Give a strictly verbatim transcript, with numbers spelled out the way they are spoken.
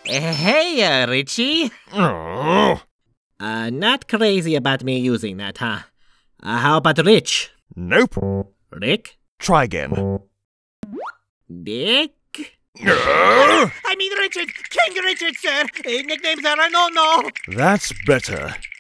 Hey, uh, Richie. Oh. Uh, not crazy about me using that, huh? Uh, how about Rich? Nope. Rick? Try again. Dick? Uh. I mean Richard! King Richard, sir! Uh, nicknames are a no-no! That's better.